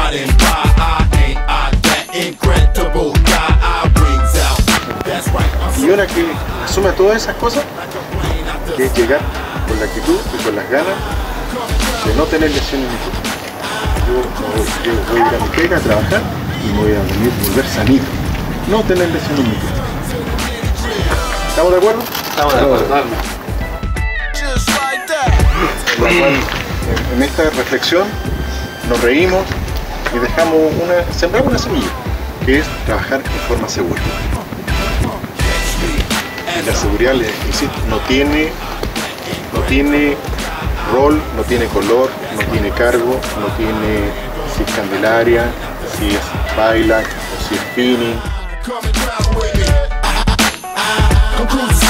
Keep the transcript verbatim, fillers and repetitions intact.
riding by. I ain't I that incredible guy. I wings out. That's right. Y una que asume todas esas cosas, que es llegar con la actitud y con las ganas de no tener lesiones ni cosas. Yo, yo voy a ir a mi pega a trabajar y me voy a venir, volver sanito. No tener lesiones ni cosas. ¿Estamos de acuerdo? Estamos de acuerdo. En esta reflexión nos reímos y dejamos una, sembramos una semilla, que es trabajar de forma segura. Y la seguridad, les insisto, no tiene, no tiene rol, no tiene color, no tiene cargo, no tiene si es Candelaria, si es baila o si es spinning.